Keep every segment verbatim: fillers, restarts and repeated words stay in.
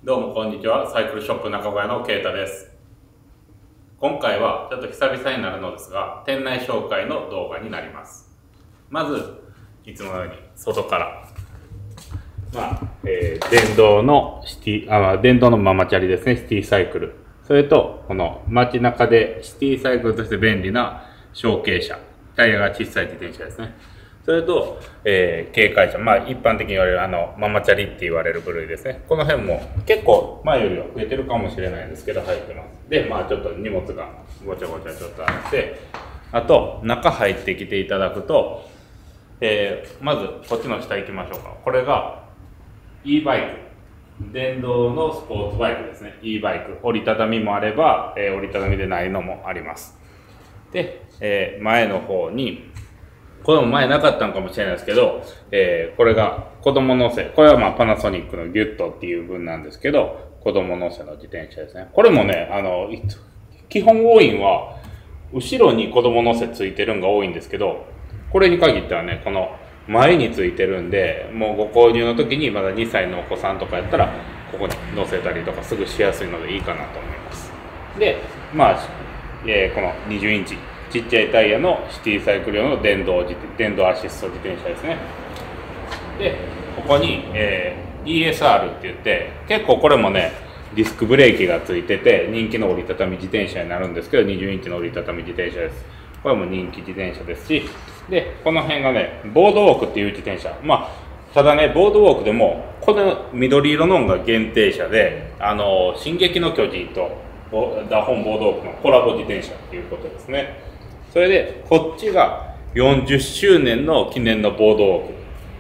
どうもこんにちは。サイクルショップ中小屋のケイタです。今回はちょっと久々になるのですが、店内紹介の動画になります。まず、いつものように外から、まあ、えー、電動のシティ、あ、電動のママチャリですね、シティサイクル。それと、この街中でシティサイクルとして便利な小径車、タイヤが小さい自転車ですね。それと、えー、軽快車、まあ一般的に言われるあのママチャリって言われる部類ですね。この辺も結構前よりは増えてるかもしれないんですけど入ってます。で、まあちょっと荷物がごちゃごちゃちょっとあって、あと中入ってきていただくと、えー、まずこっちの下行きましょうか。これが e バイク。電動のスポーツバイクですね。e バイク。折りたたみもあれば、えー、折りたたみでないのもあります。で、えー、前の方に、これも前なかったのかもしれないですけど、えー、これが子供乗せ。これはまあパナソニックのギュットっていう分なんですけど、子供乗せの自転車ですね。これもね、あの、基本多いんは、後ろに子供乗せついてるんが多いんですけど、これに限ってはね、この前についてるんで、もうご購入の時にまだにさいのお子さんとかやったら、ここに乗せたりとかすぐしやすいのでいいかなと思います。で、まあ、えー、このにじゅうインチ。ちっちゃいタイヤのシティサイクル用の電動自電動アシスト自転車ですね。で、ここに、えー、ディーエスアール って言って、結構これもね、ディスクブレーキがついてて、人気の折りたたみ自転車になるんですけど、にじゅうインチの折りたたみ自転車です。これも人気自転車ですし、で、この辺がね、ボードウォークっていう自転車。まあ、ただね、ボードウォークでも、この緑色のが限定車で、あの、進撃の巨人とダホンボードウォークのコラボ自転車っていうことですね。それで、こっちがよんじゅっしゅうねんの記念のボードウォーク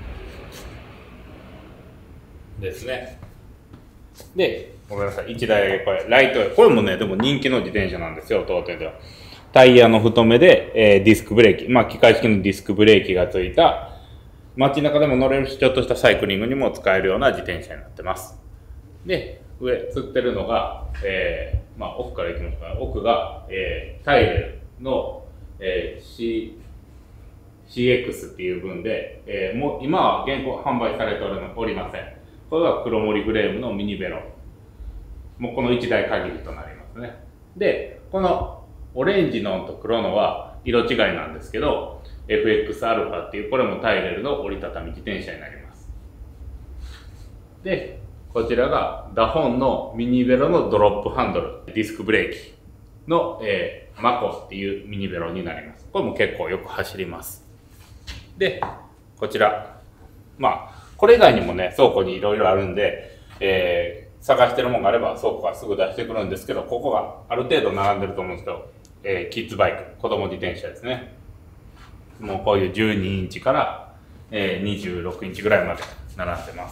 ですね。で、ごめんなさい。いちだいだけこれ、ライト、これもね、でも人気の自転車なんですよ、当店では。タイヤの太めで、えー、ディスクブレーキ。まあ、機械式のディスクブレーキがついた、街中でも乗れるし、ちょっとしたサイクリングにも使えるような自転車になってます。で、上、釣ってるのが、えー、まあ、奥から行きますか。奥が、えー、タイレルの、えー、C、シーエックス っていう分で、えー、もう今は現行販売されておりません。これは黒森グレームのミニベロ。もうこのいちだい限りとなりますね。で、このオレンジのと黒のは色違いなんですけど、エフエックスアルファ っていうこれもタイレルの折りたたみ自転車になります。で、こちらがダホンのミニベロのドロップハンドル、ディスクブレーキの、えーマコっていうミニベロになります。これも結構よく走ります。で、こちら。まあ、これ以外にもね、倉庫にいろいろあるんで、えー、探してるものがあれば倉庫がすぐ出してくるんですけど、ここがある程度並んでると思うんですけど、えー、キッズバイク、子供自転車ですね。もうこういうじゅうにインチから、えー、にじゅうろくインチぐらいまで並んでます。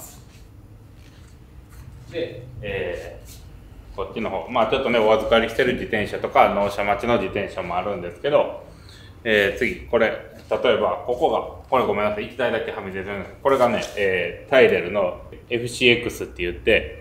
で、えーこっちの方、まあちょっとね、お預かりしてる自転車とか、納車待ちの自転車もあるんですけど、えー、次、これ、例えば、ここが、これごめんなさい、いちだいだけはみ出てるんです。これがね、えー、タイレルの エフシーエックス って言って、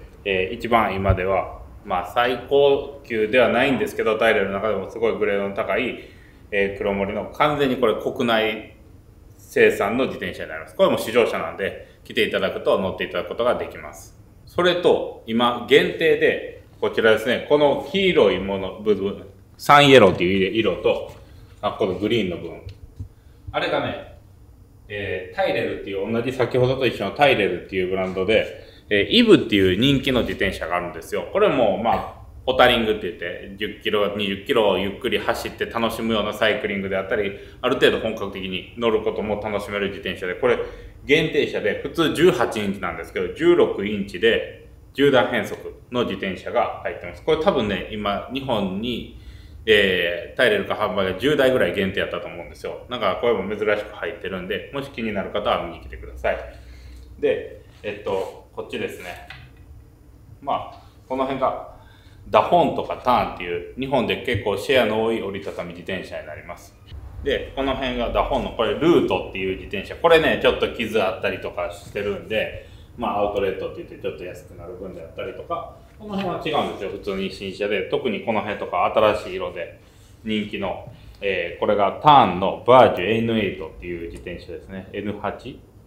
えー、一番今では、まあ最高級ではないんですけど、タイレルの中でもすごいグレードの高い、えー、黒森の完全にこれ国内生産の自転車になります。これも試乗車なんで、来ていただくと乗っていただくことができます。それと、今、限定で、こちらですね、この黄色いもの、部分、サンイエローっていう色と、あ、このグリーンの部分。あれがね、えー、タイレルっていう、同じ先ほどと一緒のタイレルっていうブランドで、えー、イブっていう人気の自転車があるんですよ。これも、まあ、ポタリングって言って、じゅっキロ、にじゅっキロをゆっくり走って楽しむようなサイクリングであったり、ある程度本格的に乗ることも楽しめる自転車で、これ、限定車で、普通じゅうはちインチなんですけど、じゅうろくインチで、じゅうだん変速の自転車が入ってます。これ多分ね、今、日本に、えー、タイレルか販売がじゅうだいぐらい限定やったと思うんですよ。なんかこれも珍しく入ってるんで、もし気になる方は見に来てください。で、えっと、こっちですね。まあ、この辺が、ダホンとかターンっていう、日本で結構シェアの多い折りたたみ自転車になります。で、この辺がダホンの、これルートっていう自転車。これね、ちょっと傷あったりとかしてるんで、まあ、アウトレットって言ってちょっと安くなる分であったりとか、この辺は違うんですよ。普通に新車で。特にこの辺とか新しい色で人気の、えー、これがターンのバージュ エヌエイト っていう自転車ですね。エヌはち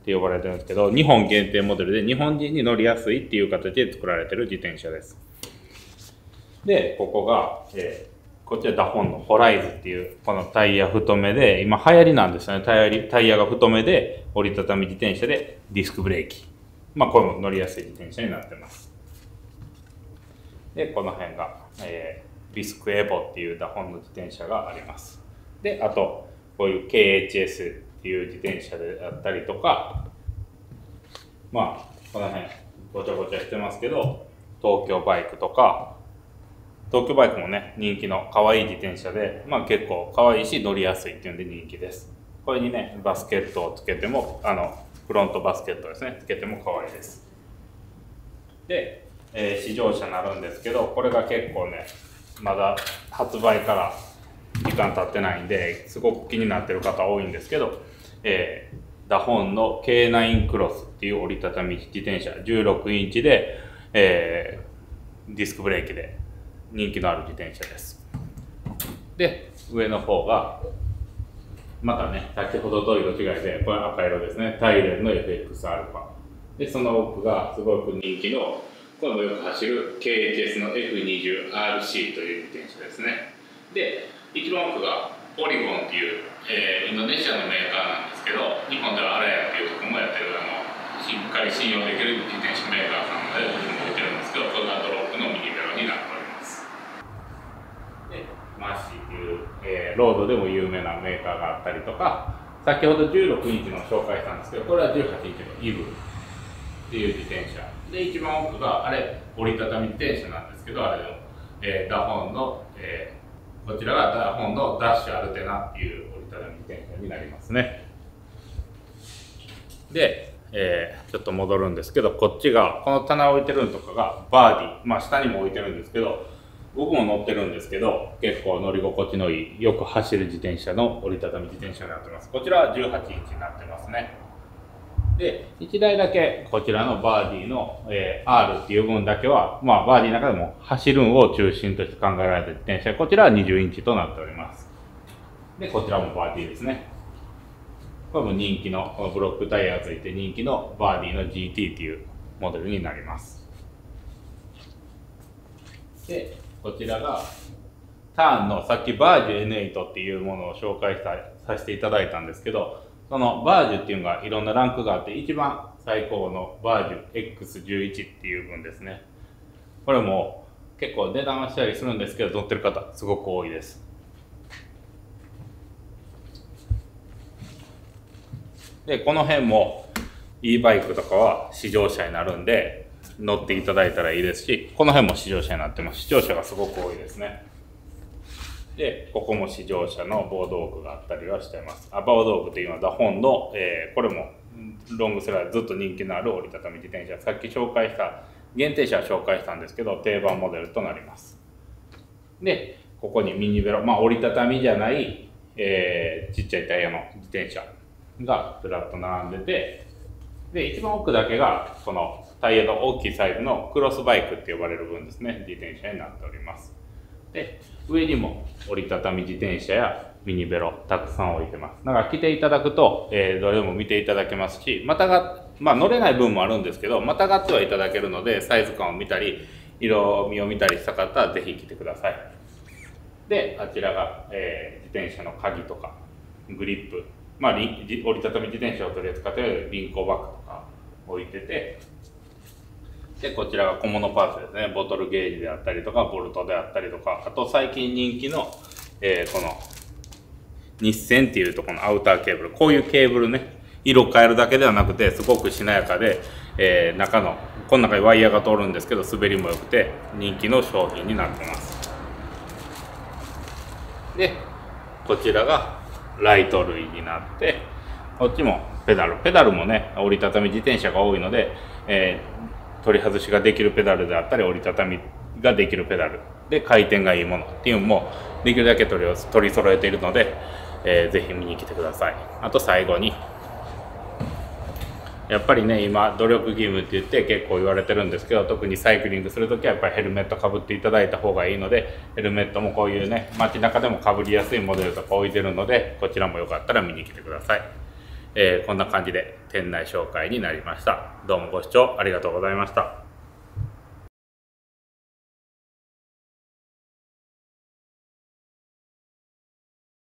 って呼ばれてるんですけど、日本限定モデルで日本人に乗りやすいっていう形で作られてる自転車です。で、ここが、えー、こっちはダホンのホライズっていうこのタイヤ太めで、今流行りなんですよね。タイヤ、タイヤが太めで折りたたみ自転車でディスクブレーキ。まあこれも乗りやすい自転車になってます。で、この辺が、えー、ビスクエボっていうダホンの自転車があります。で、あと、こういう ケーエイチエス っていう自転車であったりとか、まあ、この辺、ごちゃごちゃしてますけど、東京バイクとか、東京バイクもね、人気の可愛い自転車で、まあ結構可愛いし乗りやすいっていうんで人気です。これにね、バスケットをつけても、あの、フロントバスケットですね、つけても可愛いです。で、えー、試乗車になるんですけど、これが結構ね、まだ発売から時間経ってないんで、すごく気になってる方多いんですけど、えー、ダホンの ケーナイン クロスっていう折りたたみ自転車、じゅうろくインチで、えー、ディスクブレーキで人気のある自転車です。で、上の方が、またね、先ほどと色違いで、これ赤色ですね、タイレンの エフエックスアルファ。で、その奥がすごく人気の、これもよく走る ケーエイチエス の エフにじゅうアールシー という自転車ですね。で、一番奥がオリゴンっていう、えー、インドネシアのメーカーなんですけど、日本ではアラヤっていうところもやってる、あの、しっかり信用できる自転車メーカーさんで僕も置いてるんですけど、これがドロップのミニベロになっております。で、マッシーっていう、えー、ロードでも有名なメーカーがあったりとか、先ほどじゅうろくインチの紹介したんですけど、これはじゅうはちインチのイブっていう自転車。で、一番奥が、あれ、折りたたみ自転車なんですけど、あれの、えー、ダホンの、えー、こちらがダホンのダッシュアルテナっていう折りたたみ自転車になりますね。で、えー、ちょっと戻るんですけど、こっちが、この棚置いてるのとかがバーディー。まあ、下にも置いてるんですけど、僕も乗ってるんですけど、結構乗り心地のいい、よく走る自転車の折りたたみ自転車になってます。こちらはじゅうはちインチになってますね。で、いちだいだけこちらのバーディーの、えー、アール っていう分だけは、まあバーディーの中でも走るんを中心として考えられた自転車、こちらはにじゅうインチとなっております。で、こちらもバーディーですね。これも人気のブロックタイヤがついて人気のバーディーの ジーティー っていうモデルになります。で、こちらがターンのさっきバージュ エヌエイト っていうものを紹介したさせていただいたんですけど、そのバージュっていうのがいろんなランクがあって、一番最高のバージュ エックスじゅういち っていう分ですね。これも結構値段はしたりするんですけど、乗ってる方すごく多いです。で、この辺も e バイクとかは試乗車になるんで、乗っていただいたらいいですし、この辺も試乗車になってます。試乗車がすごく多いですね。で、ここも試乗車のボードオークがあったりはしています。あ、ボードオークっていうのはダホンの、えー、これもロングセラーでずっと人気のある折りたたみ自転車。さっき紹介した、限定車は紹介したんですけど、定番モデルとなります。で、ここにミニベロ、まあ折りたたみじゃない、えー、ちっちゃいタイヤの自転車がずらっと並んでて、で、一番奥だけが、このタイヤの大きいサイズのクロスバイクって呼ばれる分ですね、自転車になっております。で、上にも折りたたみ自転車やミニベロたくさん置いてます。だから来ていただくと、えー、どれでも見ていただけますし、またが、まあ乗れない分もあるんですけど、またがってはいただけるので、サイズ感を見たり、色味を見たりした方はぜひ来てください。で、あちらが、えー、自転車の鍵とか、グリップ、まあ、折りたたみ自転車を取り扱っている輪行バッグとか置いてて、で、こちらが小物パーツですね。ボトルゲージであったりとか、ボルトであったりとか、あと最近人気の、えー、この、日線っていうところのアウターケーブル。こういうケーブルね、色変えるだけではなくて、すごくしなやかで、えー、中の、この中にワイヤーが通るんですけど、滑りも良くて、人気の商品になってます。で、こちらがライト類になって、こっちもペダル。ペダルもね、折りたたみ自転車が多いので、えー取り外しができるペダルであったり折りたたみができるペダルで回転がいいものっていうのもできるだけ取り取り揃えているので、えー、ぜひ見に来てください。あと最後にやっぱりね今努力義務って言って結構言われてるんですけど、特にサイクリングするときはやっぱりヘルメットかぶっていただいた方がいいので、ヘルメットもこういうね街中でもかぶりやすいモデルとか置いてるので、こちらもよかったら見に来てください。 えー、こんな感じで店内紹介になりました。どうもご視聴ありがとうございました。